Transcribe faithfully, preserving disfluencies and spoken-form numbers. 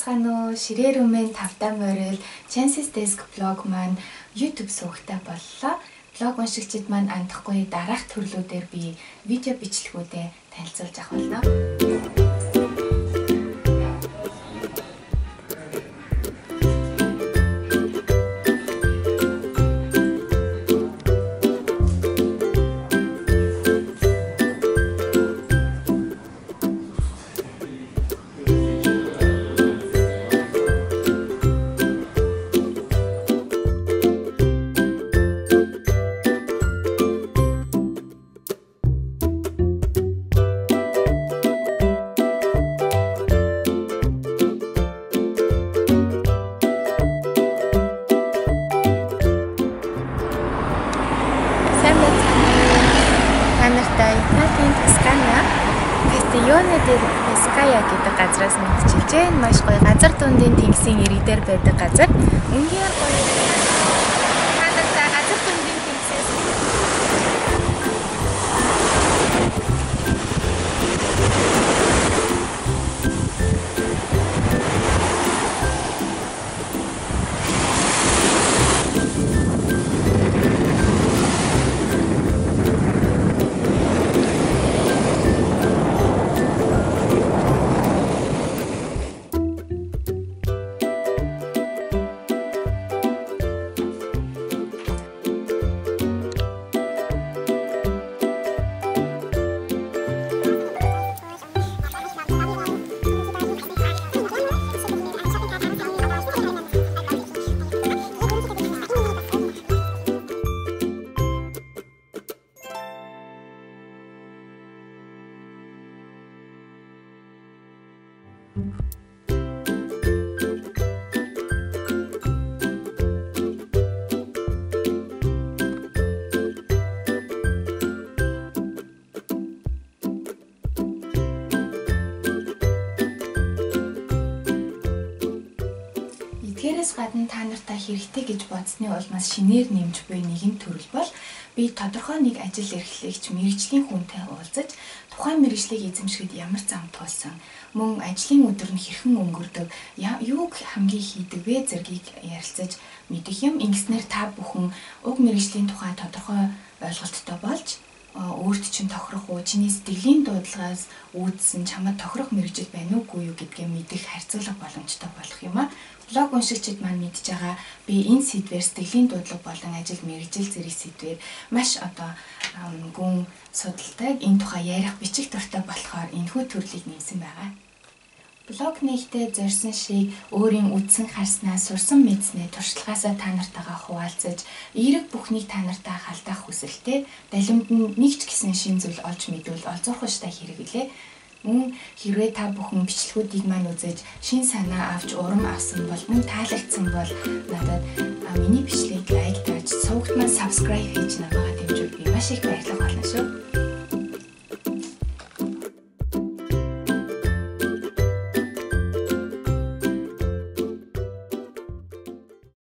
байцгаана уу? Ширээр өмнө тавтаа морил Chansys Desk blog маань YouTube сувагтай боллоо. Блог уншигчид маань андахгүй дараах төрлүүдээр би видео бичлэгүүдээ танилцуулж авах болно. Кастионе дээр Пеская гэдэг газраас мэдчилж байна. Маш гоё газар дундын тэнгисийн ирэг дээр байдаг газар. Үнээр гоё. Ханадаа газар дундын тэнгисээс Тэрээс гадна та нартай хэрэгтэй гэж бодсны улмаас шинээр нэмж буй нэгэн төрөл бол би тодорхой нэг ажил эрхлэгч мэргэжлийн хүнтэй уулзаж тухайн мэргэжлийг эзэмшихэд ямар зам туулсан, мөн ажлын өдөр нь хэрхэн өнгөрдөг, юуг хамгийн хийдэг вэ зэргийг ярилцаж мэдэх юм. Ингэснээр та бүхэн уг мэргэжлийн тухай тодорхой ойлголттой болж өөрт чинь тохирох уу, чиний сэтгэлийн дуудлагаас үүдсэн чамд тохирох мэргэжил байна уугүй юу гэдгээ мэдэх харьцуулах боломжтой болох юм а. Блог уншигчид маань мэдж байгаа би энэ сэдвээр сэтгэлийн дуудлага болон ажил мэргэжил зэрэг сэдвээр маш одоо гүн судалтай энэ тухай ярих бичих дуртай болохоор энэхүү төрлийг нэмсэн байгаа. Блог нээлттэй зорьсон шиг өөрийн үдсэн харснаа сурсан мэдснээ туршлагаасаа та нартайгаа хуваалцаж эерэг бүхнийг та нартай халдаах хүсэлтэй далимд нь нэг ч гэсэн шин зүйл олж мэдвэл олзуурхуштай хэрэг билээ. Мөн хэрвээ та бүхэн бичлэгүүдийг маань үзэж шин санаа авч урам авсан бол мөн таалагдсан бол надад миний бичлэгийг лайк тааж сувагт маань subscribe хийж намайг дэмжүүл би маш их баярлах болно шүү.